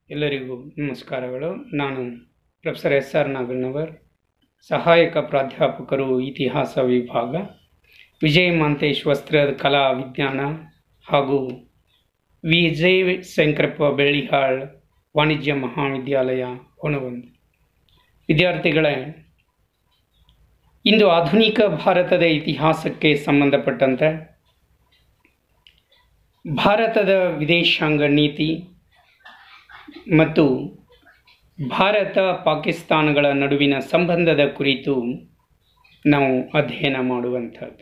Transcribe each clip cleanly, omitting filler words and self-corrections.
ಎಲ್ಲರಿಗೂ ನಮಸ್ಕಾರಗಳು. ನಾನು ಪ್ರೊಫೆಸರ್ ಎಸ್.ಆರ್. ನಾಗಣ್ಣವರ್, ಸಹಾಯಕ ಪ್ರಾಧ್ಯಾಪಕರು, ಇತಿಹಾಸ ವಿಭಾಗ, ವಿಜಯ ಮಾಂತೇಶ್ ವಸ್ತ್ರ ಕಲಾ ವಿಜ್ಞಾನ ಹಾಗೂ ವಿಜಯ ಶಂಕರಪ್ಪ ಬೆಳ್ಳಿಹಾಳ್ ವಾಣಿಜ್ಯ ಮಹಾವಿದ್ಯಾಲಯ ಹೊಣವಂತ. ವಿದ್ಯಾರ್ಥಿಗಳೇ, ಇಂದು ಆಧುನಿಕ ಭಾರತದ ಇತಿಹಾಸಕ್ಕೆ ಸಂಬಂಧಪಟ್ಟಂತೆ ಭಾರತದ ವಿದೇಶಾಂಗ ನೀತಿ ಮತ್ತು ಭಾರತ ಪಾಕಿಸ್ತಾನಗಳ ನಡುವಿನ ಸಂಬಂಧದ ಕುರಿತು ನಾವು ಅಧ್ಯಯನ ಮಾಡುವಂಥದ್ದು.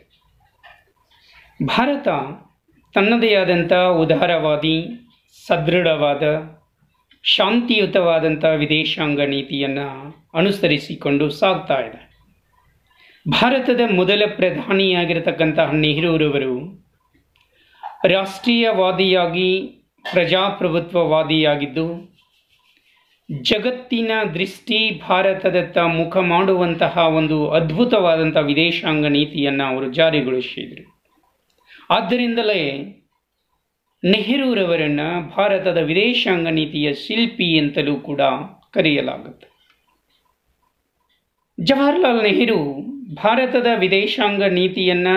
ಭಾರತ ತನ್ನದೇ ಆದಂಥ ಉದಾರವಾದಿ, ಸದೃಢವಾದ, ಶಾಂತಿಯುತವಾದಂಥ ವಿದೇಶಾಂಗ ನೀತಿಯನ್ನು ಅನುಸರಿಸಿಕೊಂಡು ಸಾಗ್ತಾ ಇದೆ. ಭಾರತದ ಮೊದಲ ಪ್ರಧಾನಿಯಾಗಿರತಕ್ಕಂತಹ ನೆಹರೂರವರು ರಾಷ್ಟ್ರೀಯವಾದಿಯಾಗಿ, ಪ್ರಜಾಪ್ರಭುತ್ವವಾದಿಯಾಗಿದ್ದು, ಜಗತ್ತಿನ ದೃಷ್ಟಿ ಭಾರತದತ್ತ ಮುಖ ಮಾಡುವಂತಹ ಒಂದು ಅದ್ಭುತವಾದಂಥ ವಿದೇಶಾಂಗ ನೀತಿಯನ್ನು ಅವರು ಜಾರಿಗೊಳಿಸಿದರು. ಆದ್ದರಿಂದಲೇ ನೆಹರೂರವರನ್ನು ಭಾರತದ ವಿದೇಶಾಂಗ ನೀತಿಯ ಶಿಲ್ಪಿ ಅಂತಲೂ ಕೂಡ ಕರೆಯಲಾಗುತ್ತೆ. ಜವಾಹರ್ಲಾಲ್ ನೆಹರು ಭಾರತದ ವಿದೇಶಾಂಗ ನೀತಿಯನ್ನು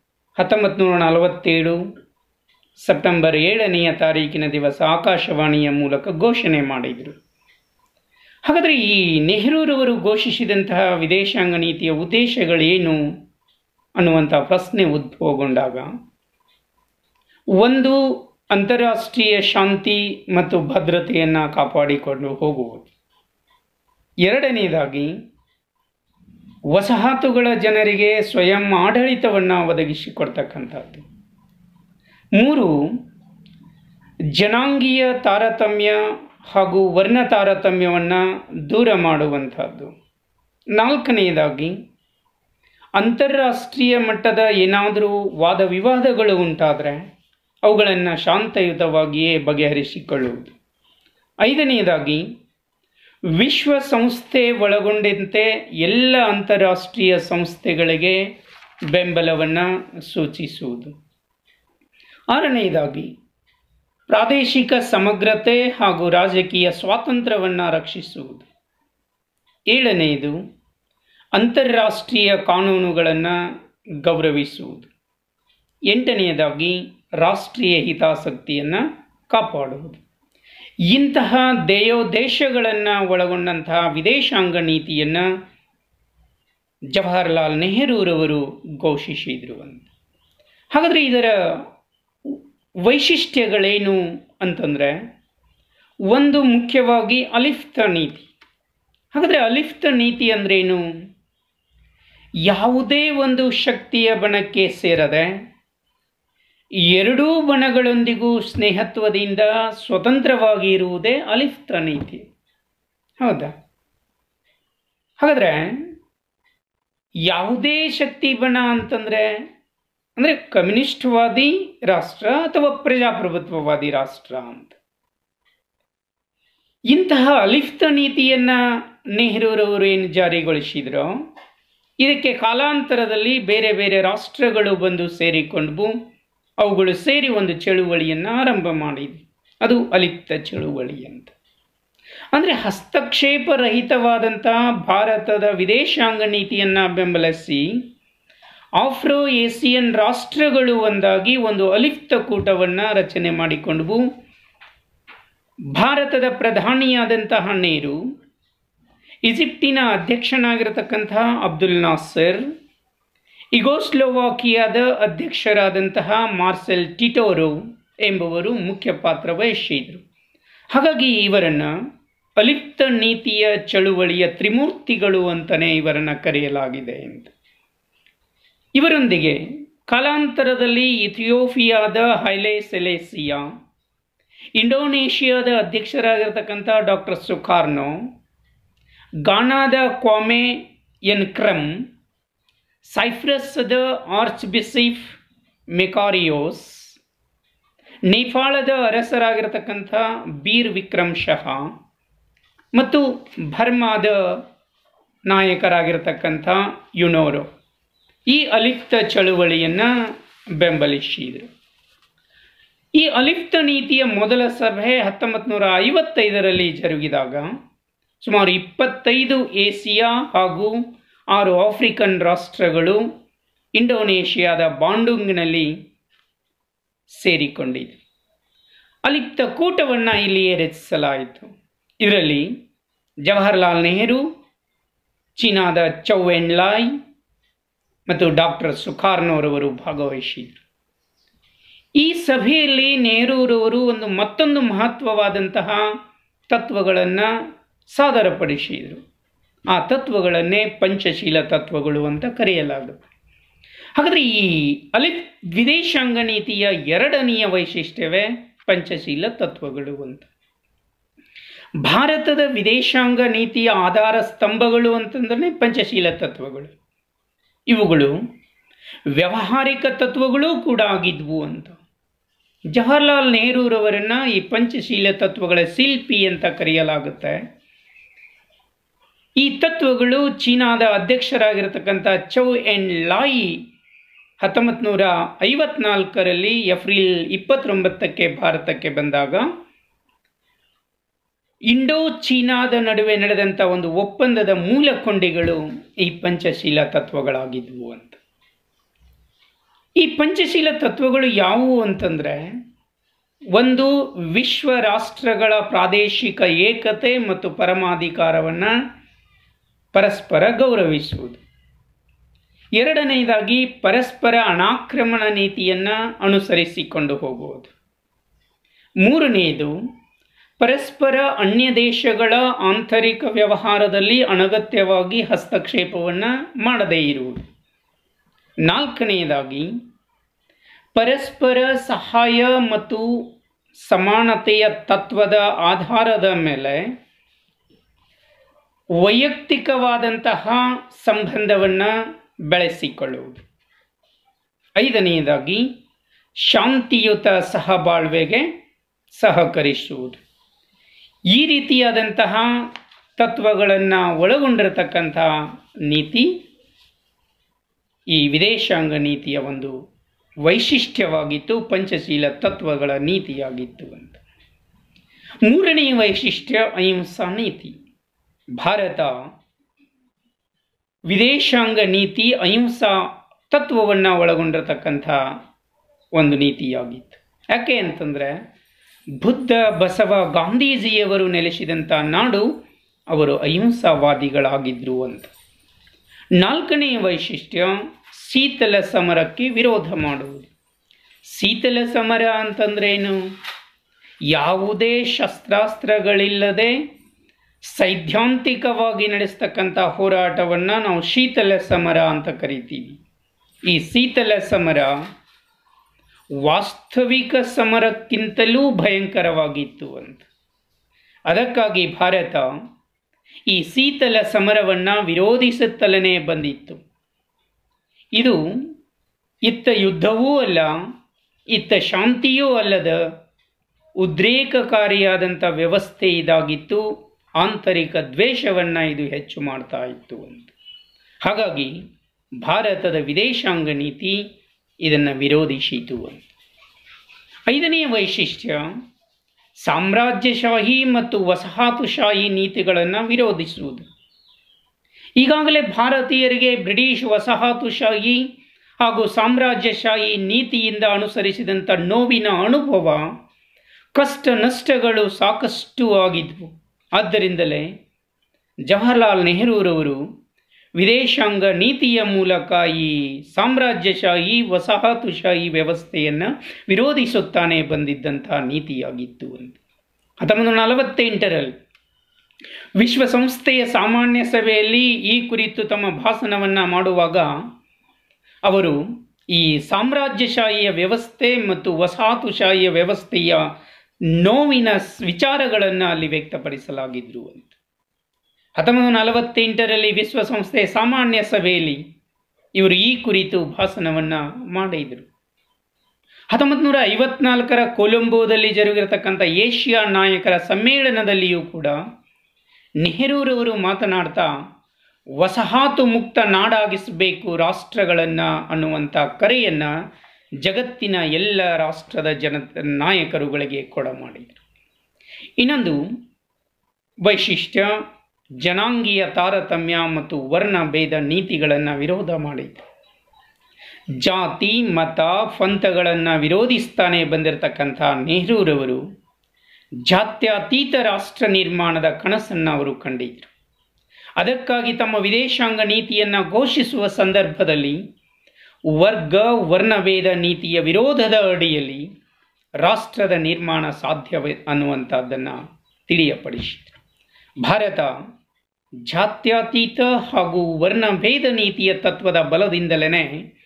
1947 ಸೆಪ್ಟೆಂಬರ್ 7ನೇ ತಾರೀಕಿನ ದಿವಸ ಆಕಾಶವಾಣಿಯ ಮೂಲಕ ಘೋಷಣೆ ಮಾಡಿದರು. ಹಾಗಾದರೆ ಈ ನೆಹರೂರವರು ಘೋಷಿಸಿದಂತಹ ವಿದೇಶಾಂಗ ನೀತಿಯ ಉದ್ದೇಶಗಳೇನು ಅನ್ನುವಂಥ ಪ್ರಶ್ನೆ ಉದ್ಭವಗೊಂಡಾಗ, ಒಂದು, ಅಂತಾರಾಷ್ಟ್ರೀಯ ಶಾಂತಿ ಮತ್ತು ಭದ್ರತೆಯನ್ನು ಕಾಪಾಡಿಕೊಂಡು ಹೋಗುವುದು. ಎರಡನೇದಾಗಿ, ವಸಾಹತುಗಳ ಜನರಿಗೆ ಸ್ವಯಂ ಆಡಳಿತವನ್ನು ಒದಗಿಸಿಕೊಡ್ತಕ್ಕಂಥದ್ದು. 3, ಜನಾಂಗೀಯ ತಾರತಮ್ಯ ಹಾಗೂ ವರ್ಣ ತಾರತಮ್ಯವನ್ನು ದೂರ ಮಾಡುವಂಥದ್ದು. 4ನೇದಾಗಿ, ಅಂತಾರಾಷ್ಟ್ರೀಯ ಮಟ್ಟದ ಏನಾದರೂ ವಾದ ವಿವಾದಗಳು ಉಂಟಾದರೆ ಅವುಗಳನ್ನು ಶಾಂತಯುತವಾಗಿಯೇ ಬಗೆಹರಿಸಿಕೊಳ್ಳುವುದು. 5ನೇದಾಗಿ, ವಿಶ್ವಸಂಸ್ಥೆ ಒಳಗೊಂಡಂತೆ ಎಲ್ಲ ಅಂತಾರಾಷ್ಟ್ರೀಯ ಸಂಸ್ಥೆಗಳಿಗೆ ಬೆಂಬಲವನ್ನು ಸೂಚಿಸುವುದು. 6ನೇದಾಗಿ, ಪ್ರಾದೇಶಿಕ ಸಮಗ್ರತೆ ಹಾಗೂ ರಾಜಕೀಯ ಸ್ವಾತಂತ್ರ್ಯವನ್ನು ರಕ್ಷಿಸುವುದು. 7ನೇದು, ಅಂತಾರಾಷ್ಟ್ರೀಯ ಕಾನೂನುಗಳನ್ನು ಗೌರವಿಸುವುದು. 8ನೇದಾಗಿ, ರಾಷ್ಟ್ರೀಯ ಹಿತಾಸಕ್ತಿಯನ್ನು ಕಾಪಾಡುವುದು. ಇಂತಹ ದೇಶಗಳನ್ನು ಒಳಗೊಂಡಂತಹ ವಿದೇಶಾಂಗ ನೀತಿಯನ್ನು ಜವಾಹರ್ಲಾಲ್ ನೆಹರೂರವರು ಘೋಷಿಸಿದರು ಅಂತ. ಹಾಗಾದರೆ ಇದರ ವೈಶಿಷ್ಟ್ಯಗಳೇನು ಅಂತಂದರೆ, ಒಂದು, ಮುಖ್ಯವಾಗಿ ಅಲಿಪ್ತ ನೀತಿ. ಹಾಗಾದರೆ ಅಲಿಪ್ತ ನೀತಿ ಅಂದ್ರೇನು? ಯಾವುದೇ ಒಂದು ಶಕ್ತಿಯ ಬಣಕ್ಕೆ ಸೇರದೆ ಎರಡೂ ಬಣಗಳೊಂದಿಗೂ ಸ್ನೇಹತ್ವದಿಂದ ಸ್ವತಂತ್ರವಾಗಿ ಇರುವುದೇ ಅಲಿಪ್ತ ನೀತಿ. ಹೌದಾ? ಹಾಗಾದರೆ ಯಾವುದೇ ಶಕ್ತಿ ಬಣ ಅಂತಂದರೆ ಅಂದರೆ ಕಮ್ಯುನಿಸ್ಟ್ವಾದಿ ರಾಷ್ಟ್ರ ಅಥವಾ ಪ್ರಜಾಪ್ರಭುತ್ವವಾದಿ ರಾಷ್ಟ್ರ ಅಂತ. ಇಂತಹ ಅಲಿಪ್ತ ನೀತಿಯನ್ನು ನೆಹರೂರವರು ಏನು ಜಾರಿಗೊಳಿಸಿದ್ರೋ, ಇದಕ್ಕೆ ಕಾಲಾಂತರದಲ್ಲಿ ಬೇರೆ ಬೇರೆ ರಾಷ್ಟ್ರಗಳು ಬಂದು ಸೇರಿಕೊಂಡು ಅವುಗಳು ಸೇರಿ ಒಂದು ಚಳುವಳಿಯನ್ನು ಆರಂಭ ಮಾಡಿದ್ವು. ಅದು ಅಲಿಪ್ತ ಚಳುವಳಿ ಅಂತ. ಅಂದರೆ ಹಸ್ತಕ್ಷೇಪ ರಹಿತವಾದಂತಹ ಭಾರತದ ವಿದೇಶಾಂಗ ನೀತಿಯನ್ನು ಬೆಂಬಲಿಸಿ ಆಫ್ರೋ ಏಷಿಯನ್ ರಾಷ್ಟ್ರಗಳು ಒಂದಾಗಿ ಒಂದು ಅಲಿಪ್ತ ಕೂಟವನ್ನು ರಚನೆ ಮಾಡಿಕೊಂಡವು. ಭಾರತದ ಪ್ರಧಾನಿಯಾದಂತಹ ನೆಹರು, ಈಜಿಪ್ಟಿನ ಅಧ್ಯಕ್ಷನಾಗಿರತಕ್ಕಂತಹ ಅಬ್ದುಲ್ ನಾಸರ್, ಯುಗೋಸ್ಲೋವಾಕಿಯಾದ ಅಧ್ಯಕ್ಷರಾದಂತಹ ಮಾರ್ಸೆಲ್ ಟಿಟೋರೋ ಎಂಬುವರು ಮುಖ್ಯ ಪಾತ್ರ ವಹಿಸಿದರು. ಹಾಗಾಗಿ ಇವರನ್ನು ಅಲಿಪ್ತ ನೀತಿಯ ಚಳುವಳಿಯ ತ್ರಿಮೂರ್ತಿಗಳು ಅಂತಲೇ ಇವರನ್ನು ಕರೆಯಲಾಗಿದೆ ಅಂತ. ಇವರೊಂದಿಗೆ ಕಾಲಾಂತರದಲ್ಲಿ ಇಥಿಯೋಪಿಯಾದ ಹೈಲೆ ಸೆಲೇಸಿಯಾ, ಇಂಡೋನೇಷಿಯಾದ ಅಧ್ಯಕ್ಷರಾಗಿರ್ತಕ್ಕಂಥ ಡಾಕ್ಟರ್ ಸುಕಾರ್ನೋ, ಗಾನಾದ ಕ್ವಾಮೆ ಎನ್ಕ್ರಮ್, ಸೈಪ್ರಸ್ದ ಆರ್ಚ್ ಬಿಷಪ್ ಮೆಕಾರಿಯೋಸ್, ನೇಪಾಳದ ಅರಸರಾಗಿರ್ತಕ್ಕಂಥ ಬೀರ್ ವಿಕ್ರಮ್ ಶಹಾ ಮತ್ತು ಬರ್ಮಾದ ನಾಯಕರಾಗಿರ್ತಕ್ಕಂಥ ಯುನೋರೋ ಈ ಅಲಿಪ್ತ ಚಳುವಳಿಯನ್ನು ಬೆಂಬಲಿಸಿದರು. ಈ ಅಲಿಪ್ತ ನೀತಿಯ ಮೊದಲ ಸಭೆ 1955ರಲ್ಲಿ ಜರುಗಿದಾಗ ಸುಮಾರು 25 ಏಸಿಯಾ ಹಾಗೂ 6 ಆಫ್ರಿಕನ್ ರಾಷ್ಟ್ರಗಳು ಇಂಡೋನೇಷಿಯಾದ ಬಾಂಡುಂಗ್ನಲ್ಲಿ ಸೇರಿಕೊಂಡಿದೆ. ಅಲಿಪ್ತ ಕೂಟವನ್ನು ಇಲ್ಲಿಯೇ ರಚಿಸಲಾಯಿತು. ಇದರಲ್ಲಿ ಜವಾಹರ್ಲಾಲ್ ನೆಹರು, ಚೀನಾದ ಚೌ ಎನ್ ಲಾಯ್ ಮತ್ತು ಡಾಕ್ಟರ್ ಸುಕಾರ್ನೋರವರು ಭಾಗವಹಿಸಿದರು. ಈ ಸಭೆಯಲ್ಲಿ ನೆಹರೂರವರು ಮತ್ತೊಂದು ಮಹತ್ವವಾದಂತಹ ತತ್ವಗಳನ್ನು ಸಾದರಪಡಿಸಿದರು. ಆ ತತ್ವಗಳನ್ನೇ ಪಂಚಶೀಲ ತತ್ವಗಳು ಅಂತ ಕರೆಯಲಾಗುತ್ತೆ. ಹಾಗಾದರೆ ಈ ವಿದೇಶಾಂಗ ನೀತಿಯ ಎರಡನೆಯ ವೈಶಿಷ್ಟ್ಯವೇ ಪಂಚಶೀಲ ತತ್ವಗಳು ಅಂತ. ಭಾರತದ ವಿದೇಶಾಂಗ ನೀತಿಯ ಆಧಾರ ಸ್ತಂಭಗಳು ಅಂತಂದ್ರೆ ಪಂಚಶೀಲ ತತ್ವಗಳು. ಇವುಗಳು ವ್ಯಾವಹಾರಿಕ ತತ್ವಗಳು ಕೂಡ ಆಗಿದ್ವು ಅಂತ. ಜವಾಹರ್ಲಾಲ್ ನೆಹರೂರವರನ್ನ ಈ ಪಂಚಶೀಲ ತತ್ವಗಳ ಶಿಲ್ಪಿ ಅಂತ ಕರೆಯಲಾಗುತ್ತೆ. ಈ ತತ್ವಗಳು ಚೀನಾದ ಅಧ್ಯಕ್ಷರಾಗಿರತಕ್ಕಂಥ ಚೌ ಎನ್ ಲಾಯ್ 1954ರಲ್ಲಿ ಏಪ್ರಿಲ್ 29ಕ್ಕೆ ಭಾರತಕ್ಕೆ ಬಂದಾಗ ಇಂಡೋ ಚೀನಾದ ನಡುವೆ ನಡೆದಂಥ ಒಂದು ಒಪ್ಪಂದದ ಮೂಲ ಕೊಂಡಿಗಳು ಈ ಪಂಚಶೀಲ ತತ್ವಗಳಾಗಿದ್ವು ಅಂತ. ಈ ಪಂಚಶೀಲ ತತ್ವಗಳು ಯಾವುವು ಅಂತಂದರೆ, ಒಂದು, ವಿಶ್ವ ರಾಷ್ಟ್ರಗಳ ಪ್ರಾದೇಶಿಕ ಏಕತೆ ಮತ್ತು ಪರಮಾಧಿಕಾರವನ್ನು ಪರಸ್ಪರ ಗೌರವಿಸುವುದು. ಎರಡನೆಯದಾಗಿ ಪರಸ್ಪರ ಅನಾಕ್ರಮಣ ನೀತಿಯನ್ನು ಅನುಸರಿಸಿಕೊಂಡು ಹೋಗುವುದು. ಮೂರನೆಯದು, ಪರಸ್ಪರ ಅನ್ಯ ದೇಶಗಳ ಆಂತರಿಕ ವ್ಯವಹಾರದಲ್ಲಿ ಅನಗತ್ಯವಾಗಿ ಹಸ್ತಕ್ಷೇಪವನ್ನು ಮಾಡದೇ ಇರುವುದು. ನಾಲ್ಕನೆಯದಾಗಿ, ಪರಸ್ಪರ ಸಹಾಯ ಮತ್ತು ಸಮಾನತೆಯ ತತ್ವದ ಆಧಾರದ ಮೇಲೆ ವೈಯಕ್ತಿಕವಾದಂತಹ ಸಂಬಂಧವನ್ನು ಬೆಳೆಸಿಕೊಳ್ಳುವುದು. ಐದನೆಯದಾಗಿ, ಶಾಂತಿಯುತ ಸಹಬಾಳ್ವೆಗೆ ಸಹಕರಿಸುವುದು. ಈ ರೀತಿಯಾದಂತಹ ತತ್ವಗಳನ್ನು ಒಳಗೊಂಡಿರತಕ್ಕಂಥ ನೀತಿ ಈ ವಿದೇಶಾಂಗ ನೀತಿಯ ಒಂದು ವೈಶಿಷ್ಟ್ಯವಾಗಿತ್ತು, ಪಂಚಶೀಲ ತತ್ವಗಳ ನೀತಿಯಾಗಿತ್ತು ಅಂತ. ಮೂರನೆಯ ವೈಶಿಷ್ಟ್ಯ ಅಹಿಂಸಾ ನೀತಿ. ಭಾರತ ವಿದೇಶಾಂಗ ನೀತಿ ಅಹಿಂಸಾ ತತ್ವವನ್ನು ಒಳಗೊಂಡಿರತಕ್ಕಂಥ ಒಂದು ನೀತಿಯಾಗಿತ್ತು. ಯಾಕೆ ಅಂತಂದರೆ, ಬುದ್ಧ, ಬಸವ, ಗಾಂಧೀಜಿಯವರು ನೆಲೆಸಿದಂಥ ನಾಡು, ಅವರು ಅಹಿಂಸಾವಾದಿಗಳಾಗಿದ್ದರು ಅಂತ. ನಾಲ್ಕನೆಯ ವೈಶಿಷ್ಟ್ಯ ಶೀತಲ ಸಮರಕ್ಕೆ ವಿರೋಧ ಮಾಡುವುದು. ಶೀತಲ ಸಮರ ಅಂತಂದ್ರೇನು? ಯಾವುದೇ ಶಸ್ತ್ರಾಸ್ತ್ರಗಳಿಲ್ಲದೆ ಸೈದ್ಧಾಂತಿಕವಾಗಿ ನಡೆಸ್ತಕ್ಕಂಥ ಹೋರಾಟವನ್ನು ನಾವು ಶೀತಲ ಸಮರ ಅಂತ ಕರಿತೀವಿ. ಈ ಶೀತಲ ಸಮರ ವಾಸ್ತವಿಕ ಸಮರಕ್ಕಿಂತಲೂ ಭಯಂಕರವಾಗಿತ್ತು ಅಂತ. ಅದಕ್ಕಾಗಿ ಭಾರತ ಈ ಶೀತಲ ಸಮರವನ್ನು ವಿರೋಧಿಸುತ್ತಲೇ ಬಂದಿತ್ತು. ಇದು ಇತ್ತ ಯುದ್ಧವೂ ಅಲ್ಲ, ಇತ್ತ ಶಾಂತಿಯೂ ಅಲ್ಲದ ಉದ್ರೇಕಕಾರಿಯಾದಂಥ ವ್ಯವಸ್ಥೆ ಇದಾಗಿತ್ತು. ಆಂತರಿಕ ದ್ವೇಷವನ್ನು ಇದು ಹೆಚ್ಚು ಮಾಡ್ತಾ ಇತ್ತು ಅಂತ. ಹಾಗಾಗಿ ಭಾರತದ ವಿದೇಶಾಂಗ ನೀತಿ ಇದನ್ನು ವಿರೋಧಿಸಿತು ಅಂತ. ಐದನೆಯ ವೈಶಿಷ್ಟ್ಯ ಸಾಮ್ರಾಜ್ಯಶಾಹಿ ಮತ್ತು ವಸಾಹತುಶಾಹಿ ನೀತಿಗಳನ್ನು ವಿರೋಧಿಸುವುದು. ಈಗಾಗಲೇ ಭಾರತೀಯರಿಗೆ ಬ್ರಿಟಿಷ್ ವಸಾಹತುಶಾಹಿ ಹಾಗೂ ಸಾಮ್ರಾಜ್ಯಶಾಹಿ ನೀತಿಯಿಂದ ಅನುಸರಿಸಿದಂಥ ನೋವಿನ ಅನುಭವ, ಕಷ್ಟ ನಷ್ಟಗಳು ಸಾಕಷ್ಟು ಆಗಿದ್ವು. ಆದ್ದರಿಂದಲೇ ಜವಾಹರ್ಲಾಲ್ ನೆಹರೂರವರು ವಿದೇಶಾಂಗ ನೀತಿಯ ಮೂಲಕ ಈ ಸಾಮ್ರಾಜ್ಯಶಾಹಿ ವಸಾಹತುಶಾಹಿ ವ್ಯವಸ್ಥೆಯನ್ನು ವಿರೋಧಿಸುತ್ತಾನೆ ಬಂದಿದ್ದಂಥ ನೀತಿಯಾಗಿತ್ತು ಅಂತ. 1948ರಲ್ಲಿ ವಿಶ್ವಸಂಸ್ಥೆಯ ಸಾಮಾನ್ಯ ಸಭೆಯಲ್ಲಿ ಈ ಕುರಿತು ತಮ್ಮ ಭಾಷಣವನ್ನು ಮಾಡುವಾಗ ಅವರು ಈ ಸಾಮ್ರಾಜ್ಯಶಾಹಿಯ ವ್ಯವಸ್ಥೆ ಮತ್ತು ವಸಾಹತುಶಾಹಿಯ ವ್ಯವಸ್ಥೆಯ ನೋವಿನ ವಿಚಾರಗಳನ್ನು ಅಲ್ಲಿ ವ್ಯಕ್ತಪಡಿಸಲಾಗಿದ್ರು ಅಂತ. 1948ರಲ್ಲಿ ವಿಶ್ವಸಂಸ್ಥೆಯ ಸಾಮಾನ್ಯ ಸಭೆಯಲ್ಲಿ ಇವರು ಈ ಕುರಿತು ಭಾಷಣವನ್ನು ಮಾಡಿದರು. 1954ರ ಕೊಲಂಬೋದಲ್ಲಿ ಜರುಗಿರತಕ್ಕಂಥ ಏಷ್ಯಾ ನಾಯಕರ ಸಮ್ಮೇಳನದಲ್ಲಿಯೂ ಕೂಡ ನೆಹರೂರವರು ಮಾತನಾಡ್ತಾ ವಸಾಹತು ಮುಕ್ತ ನಾಡಾಗಿಸಬೇಕು ರಾಷ್ಟ್ರಗಳನ್ನು ಅನ್ನುವಂಥ ಕರೆಯನ್ನು ಜಗತ್ತಿನ ಎಲ್ಲ ರಾಷ್ಟ್ರದ ನಾಯಕರುಗಳಿಗೆ ಕೊಡಮಾಡಿದರು. ಇನ್ನೊಂದು ವೈಶಿಷ್ಟ್ಯ, ಜನಾಂಗೀಯ ತಾರತಮ್ಯ ಮತ್ತು ವರ್ಣ ಭೇದ ನೀತಿಗಳನ್ನು ವಿರೋಧ ಮಾಡಿದರು. ಜಾತಿ ಮತ ಪಂಥಗಳನ್ನು ವಿರೋಧಿಸ್ತಾನೆ ಬಂದಿರತಕ್ಕಂಥ ನೆಹರೂರವರು ಜಾತ್ಯತೀತ ರಾಷ್ಟ್ರ ನಿರ್ಮಾಣದ ಕನಸನ್ನು ಅವರು ಕಂಡಿದ್ದರು. ಅದಕ್ಕಾಗಿ ತಮ್ಮ ವಿದೇಶಾಂಗ ನೀತಿಯನ್ನು ಘೋಷಿಸುವ ಸಂದರ್ಭದಲ್ಲಿ ವರ್ಗ ವರ್ಣಭೇದ ನೀತಿಯ ವಿರೋಧದ ಅಡಿಯಲ್ಲಿ ರಾಷ್ಟ್ರದ ನಿರ್ಮಾಣ ಸಾಧ್ಯವೇ ಅನ್ನುವಂಥದ್ದನ್ನು ತಿಳಿಯಪಡಿಸಿದರು. ಭಾರತ ಜಾತ್ಯತೀತ ಹಾಗೂ ವರ್ಣಭೇದ ನೀತಿಯ ತತ್ವದ ಬಲದಿಂದಲೇ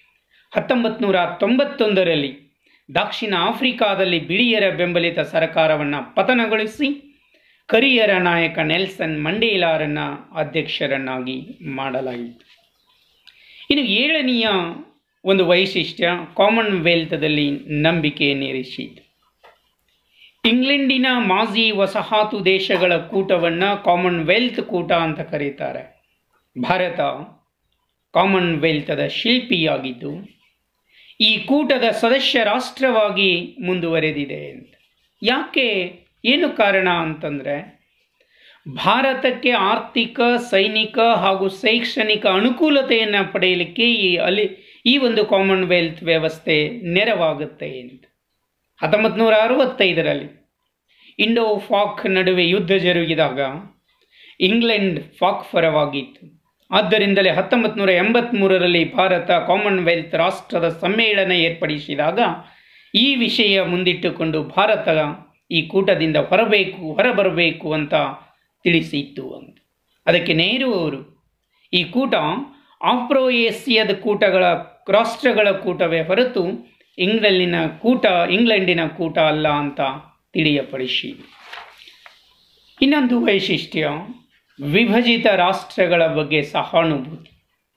1991ರಲ್ಲಿ ದಕ್ಷಿಣ ಆಫ್ರಿಕಾದಲ್ಲಿ ಬಿಳಿಯರ ಬೆಂಬಲಿತ ಸರ್ಕಾರವನ್ನು ಪತನಗೊಳಿಸಿ ಕರಿಯರ ನಾಯಕ ನೆಲ್ಸನ್ ಮಂಡೇಲಾರನ್ನು ಅಧ್ಯಕ್ಷರನ್ನಾಗಿ ಮಾಡಲಾಯಿತು. ಇನ್ನು 7ನೆಯ ಒಂದು ವೈಶಿಷ್ಟ್ಯ, ಕಾಮನ್ವೆಲ್ತ್ದಲ್ಲಿ ನಂಬಿಕೆಯನ್ನಿರಿಸಿತು. ಇಂಗ್ಲೆಂಡಿನ ಮಾಜಿ ವಸಾಹತು ದೇಶಗಳ ಕೂಟವನ್ನು ಕಾಮನ್ವೆಲ್ತ್ ಕೂಟ ಅಂತ ಕರೀತಾರೆ. ಭಾರತ ಕಾಮನ್ವೆಲ್ತ್ದ ಶಿಲ್ಪಿಯಾಗಿದ್ದು ಈ ಕೂಟದ ಸದಸ್ಯ ರಾಷ್ಟ್ರವಾಗಿ ಮುಂದುವರೆದಿದೆ ಅಂತ. ಯಾಕೆ, ಏನು ಕಾರಣ ಅಂತಂದರೆ, ಭಾರತಕ್ಕೆ ಆರ್ಥಿಕ, ಸೈನಿಕ ಹಾಗೂ ಶೈಕ್ಷಣಿಕ ಅನುಕೂಲತೆಯನ್ನು ಪಡೆಯಲಿಕ್ಕೆ ಈ ಒಂದು ಕಾಮನ್ವೆಲ್ತ್ ವ್ಯವಸ್ಥೆ ನೆರವಾಗುತ್ತೆ ಅಂತ. 1965ರಲ್ಲಿ ಇಂಡೋ ಪಾಕ್ ನಡುವೆ ಯುದ್ಧ ಜರುಗಿದಾಗ ಇಂಗ್ಲೆಂಡ್ ಪಾಕ್ ಪರವಾಗಿತ್ತು. ಆದ್ದರಿಂದಲೇ 1983ರಲ್ಲಿ ಭಾರತ ಕಾಮನ್ವೆಲ್ತ್ ರಾಷ್ಟ್ರದ ಸಮ್ಮೇಳನ ಏರ್ಪಡಿಸಿದಾಗ ಈ ವಿಷಯ ಮುಂದಿಟ್ಟುಕೊಂಡು ಭಾರತ ಈ ಕೂಟದಿಂದ ಹೊರಬರಬೇಕು ಅಂತ ತಿಳಿಸಿತ್ತು ಅಂತ. ಅದಕ್ಕೆ ನೆಹರು ಅವರು ಈ ಕೂಟ ಆಫ್ರೋ ಏಷ್ಯಾದ ರಾಷ್ಟ್ರಗಳ ಕೂಟವೇ ಹೊರತು ಇಂಗ್ಲೆಂಡಿನ ಕೂಟ ಅಲ್ಲ ಅಂತ ತಿಳಿಯಪಡಿಸಿ. ಇನ್ನೊಂದು ವೈಶಿಷ್ಟ್ಯ, ವಿಭಜಿತ ರಾಷ್ಟ್ರಗಳ ಬಗ್ಗೆ ಸಹಾನುಭೂತಿ.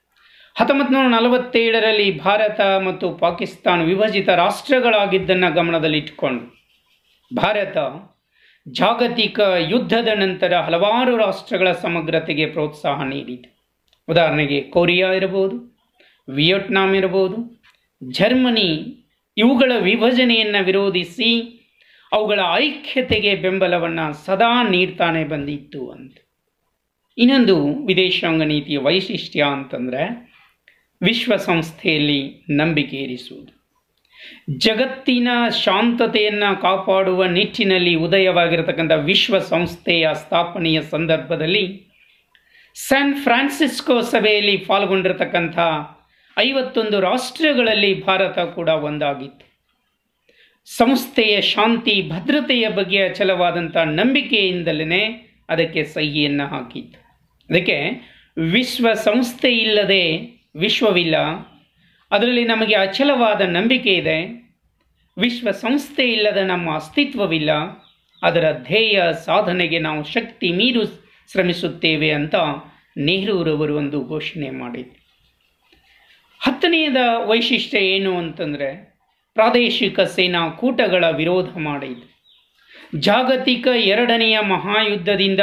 1947ರಲ್ಲಿ ಭಾರತ ಮತ್ತು ಪಾಕಿಸ್ತಾನ ವಿಭಜಿತ ರಾಷ್ಟ್ರಗಳಾಗಿದ್ದನ್ನು ಗಮನದಲ್ಲಿಟ್ಟುಕೊಂಡು ಭಾರತ ಜಾಗತಿಕ ಯುದ್ಧದ ನಂತರ ಹಲವಾರು ರಾಷ್ಟ್ರಗಳ ಸಮಗ್ರತೆಗೆ ಪ್ರೋತ್ಸಾಹ ನೀಡಿದೆ. ಉದಾಹರಣೆಗೆ ಕೊರಿಯಾ ಇರಬಹುದು, ವಿಯೆಟ್ನಾಂ ಇರಬಹುದು, ಜರ್ಮನಿ, ಇವುಗಳ ವಿಭಜನೆಯನ್ನು ವಿರೋಧಿಸಿ ಅವುಗಳ ಐಕ್ಯತೆಗೆ ಬೆಂಬಲವನ್ನು ಸದಾ ನೀಡ್ತಾನೆ ಬಂದಿತ್ತು ಅಂತ. ಇನ್ನೊಂದು ವಿದೇಶಾಂಗ ನೀತಿಯ ವೈಶಿಷ್ಟ್ಯ ಅಂತಂದರೆ ವಿಶ್ವಸಂಸ್ಥೆಯಲ್ಲಿ ನಂಬಿಕೆ ಇರಿಸುವುದು. ಜಗತ್ತಿನ ಶಾಂತತೆಯನ್ನು ಕಾಪಾಡುವ ನಿಟ್ಟಿನಲ್ಲಿ ಉದಯವಾಗಿರತಕ್ಕಂಥ ವಿಶ್ವಸಂಸ್ಥೆಯ ಸ್ಥಾಪನೆಯ ಸಂದರ್ಭದಲ್ಲಿ ಸ್ಯಾನ್ ಫ್ರಾನ್ಸಿಸ್ಕೋ ಸಭೆಯಲ್ಲಿ ಪಾಲ್ಗೊಂಡಿರತಕ್ಕಂಥ 51 ರಾಷ್ಟ್ರಗಳಲ್ಲಿ ಭಾರತ ಕೂಡ ಒಂದಾಗಿತ್ತು. ಸಂಸ್ಥೆಯ ಶಾಂತಿ ಭದ್ರತೆಯ ಬಗ್ಗೆ ಅಚಲವಾದಂಥ ನಂಬಿಕೆಯಿಂದಲೇ ಅದಕ್ಕೆ ಸಹಿಯನ್ನು ಹಾಕಿತ್ತು. ಅದಕ್ಕೆ ವಿಶ್ವಸಂಸ್ಥೆ ಇಲ್ಲದೆ ವಿಶ್ವವಿಲ್ಲ, ಅದರಲ್ಲಿ ನಮಗೆ ಅಚಲವಾದ ನಂಬಿಕೆ ಇದೆ. ವಿಶ್ವಸಂಸ್ಥೆ ಇಲ್ಲದ ನಮ್ಮ ಅಸ್ತಿತ್ವವಿಲ್ಲ, ಅದರ ಧ್ಯೇಯ ಸಾಧನೆಗೆ ನಾವು ಶಕ್ತಿ ಮೀರಿ ಶ್ರಮಿಸುತ್ತೇವೆ ಅಂತ ನೆಹರೂರವರು ಒಂದು ಘೋಷಣೆ ಮಾಡಿದರು. 10ನೇದ ವೈಶಿಷ್ಟ್ಯ ಏನು ಅಂತಂದರೆ ಪ್ರಾದೇಶಿಕ ಸೇನಾ ಕೂಟಗಳ ವಿರೋಧ ಮಾಡಿತು. ಜಾಗತಿಕ 2ನೆಯ ಮಹಾಯುದ್ಧದಿಂದ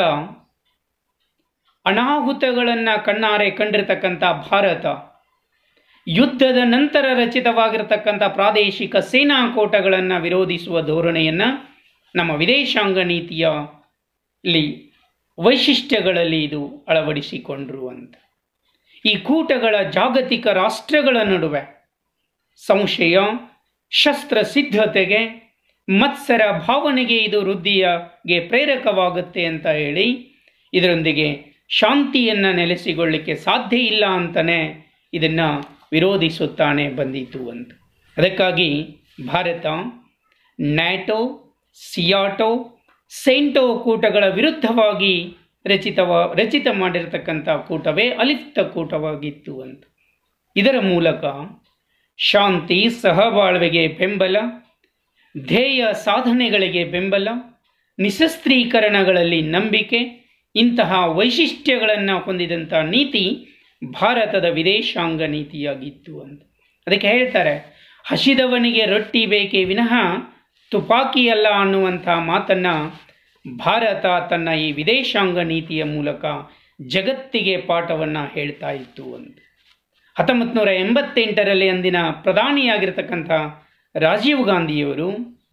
ಅನಾಹುತಗಳನ್ನು ಕಣ್ಣಾರೆ ಕಂಡಿರತಕ್ಕಂಥ ಭಾರತ ಯುದ್ಧದ ನಂತರ ರಚಿತವಾಗಿರತಕ್ಕಂಥ ಪ್ರಾದೇಶಿಕ ಸೇನಾ ಕೂಟಗಳನ್ನು ವಿರೋಧಿಸುವ ಧೋರಣೆಯನ್ನು ನಮ್ಮ ವಿದೇಶಾಂಗ ನೀತಿಯಲ್ಲಿ ವೈಶಿಷ್ಟ್ಯಗಳಲ್ಲಿ ಇದು ಅಳವಡಿಸಿಕೊಂಡ್ರು ಅಂತ. ಈ ಕೂಟಗಳ ಜಾಗತಿಕ ರಾಷ್ಟ್ರಗಳ ನಡುವೆ ಸಂಶಯ, ಶಸ್ತ್ರ ಸಿದ್ಧತೆಗೆ, ಮತ್ಸರ ಭಾವನೆಗೆ ಇದು ವೃದ್ಧಿಗೆ ಪ್ರೇರಕವಾಗುತ್ತೆ ಅಂತ ಹೇಳಿ ಇದರೊಂದಿಗೆ ಶಾಂತಿಯನ್ನು ನೆಲೆಸಿಕೊಳ್ಳಲಿಕ್ಕೆ ಸಾಧ್ಯ ಇಲ್ಲ ಅಂತಲೇ ಇದನ್ನು ವಿರೋಧಿಸುತ್ತಾನೆ ಬಂದಿತು ಅಂತ. ಅದಕ್ಕಾಗಿ ಭಾರತ ನ್ಯಾಟೋ, ಸಿಯಾಟೋ, ಸೆಂಟೋ ಕೂಟಗಳ ವಿರುದ್ಧವಾಗಿ ರಚಿತ ಮಾಡಿರತಕ್ಕಂಥ ಕೂಟವೇ ಅಲಿಪ್ತ ಕೂಟವಾಗಿತ್ತು ಅಂತ. ಇದರ ಮೂಲಕ ಶಾಂತಿ, ಸಹಬಾಳ್ವೆಗೆ ಬೆಂಬಲ, ಧ್ಯೇಯ ಸಾಧನೆಗಳಿಗೆ ಬೆಂಬಲ, ನಿಶಸ್ತ್ರೀಕರಣಗಳಲ್ಲಿ ನಂಬಿಕೆ, ಇಂತಹ ವೈಶಿಷ್ಟ್ಯಗಳನ್ನು ಹೊಂದಿದಂಥ ನೀತಿ ಭಾರತದ ವಿದೇಶಾಂಗ ನೀತಿಯಾಗಿತ್ತು ಅಂತ. ಅದಕ್ಕೆ ಹೇಳ್ತಾರೆ, ಹಸಿದವನಿಗೆ ರೊಟ್ಟಿ ಬೇಕೇ ವಿನಃ ತುಪಾಕಿಯಲ್ಲ ಅನ್ನುವಂಥ ಮಾತನ್ನು ಭಾರತ ತನ್ನ ಈ ವಿದೇಶಾಂಗ ನೀತಿಯ ಮೂಲಕ ಜಗತ್ತಿಗೆ ಪಾಠವನ್ನು ಹೇಳ್ತಾ ಇತ್ತು ಅಂತ. 1988ರಲ್ಲಿ ಅಂದಿನ ಪ್ರಧಾನಿಯಾಗಿರ್ತಕ್ಕಂಥ ರಾಜೀವ್ ಗಾಂಧಿಯವರು,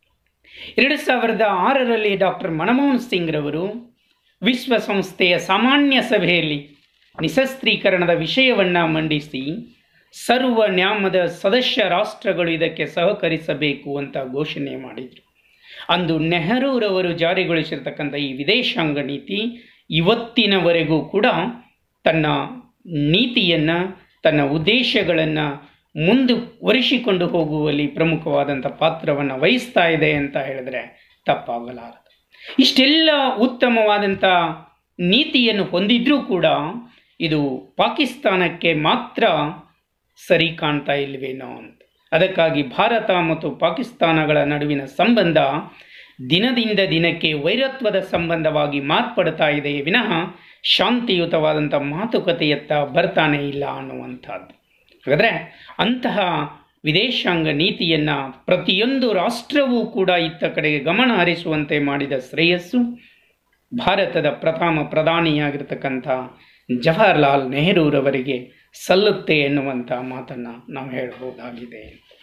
2006ರಲ್ಲಿ ಡಾಕ್ಟರ್ ಮನಮೋಹನ್ ಸಿಂಗ್ ರವರು ವಿಶ್ವಸಂಸ್ಥೆಯ ಸಾಮಾನ್ಯ ಸಭೆಯಲ್ಲಿ ನಿಶಸ್ತ್ರೀಕರಣದ ವಿಷಯವನ್ನು ಮಂಡಿಸಿ ಸರ್ವ ನ್ಯಾಮದ ಸದಸ್ಯ ರಾಷ್ಟ್ರಗಳು ಇದಕ್ಕೆ ಸಹಕರಿಸಬೇಕು ಅಂತ ಘೋಷಣೆ ಮಾಡಿದರು. ಅಂದು ನೆಹರೂರವರು ಜಾರಿಗೊಳಿಸಿರ್ತಕ್ಕಂಥ ಈ ವಿದೇಶಾಂಗ ನೀತಿ ಇವತ್ತಿನವರೆಗೂ ಕೂಡ ತನ್ನ ನೀತಿಯನ್ನು, ತನ್ನ ಉದ್ದೇಶಗಳನ್ನು ಮುಂದುವರಿಸಿಕೊಂಡು ಹೋಗುವಲ್ಲಿ ಪ್ರಮುಖವಾದಂಥ ಪಾತ್ರವನ್ನು ವಹಿಸ್ತಾ ಇದೆ ಅಂತ ಹೇಳಿದ್ರೆ ತಪ್ಪಾಗಲಾರದು. ಇಷ್ಟೆಲ್ಲ ಉತ್ತಮವಾದಂಥ ನೀತಿಯನ್ನು ಹೊಂದಿದ್ರೂ ಕೂಡ ಇದು ಪಾಕಿಸ್ತಾನಕ್ಕೆ ಮಾತ್ರ ಸರಿ ಕಾಣ್ತಾ ಇಲ್ವೇನೋ ಅಂತ. ಅದಕ್ಕಾಗಿ ಭಾರತ ಮತ್ತು ಪಾಕಿಸ್ತಾನಗಳ ನಡುವಿನ ಸಂಬಂಧ ದಿನದಿಂದ ದಿನಕ್ಕೆ ವೈರತ್ವದ ಸಂಬಂಧವಾಗಿ ಮಾರ್ಪಡ್ತಾ ಇದೆ ವಿನಃ ಶಾಂತಿಯುತವಾದಂಥ ಮಾತುಕತೆಯತ್ತ ಬರ್ತಾನೆ ಇಲ್ಲ ಅನ್ನುವಂಥದ್ದು. ಹಾಗಾದರೆ ಅಂತಹ ವಿದೇಶಾಂಗ ನೀತಿಯನ್ನು ಪ್ರತಿಯೊಂದು ರಾಷ್ಟ್ರವೂ ಕೂಡ ಇತ್ತ ಕಡೆಗೆ ಗಮನ ಹರಿಸುವಂತೆ ಮಾಡಿದ ಶ್ರೇಯಸ್ಸು ಭಾರತದ ಪ್ರಥಮ ಪ್ರಧಾನಿಯಾಗಿರ್ತಕ್ಕಂಥ ಜವಾಹರ್ಲಾಲ್ ನೆಹರೂರವರಿಗೆ ಸಲ್ಲುತ್ತೆ ಎನ್ನುವಂಥ ಮಾತನ್ನು ನಾವು ಹೇಳಬಹುದಾಗಿದೆ.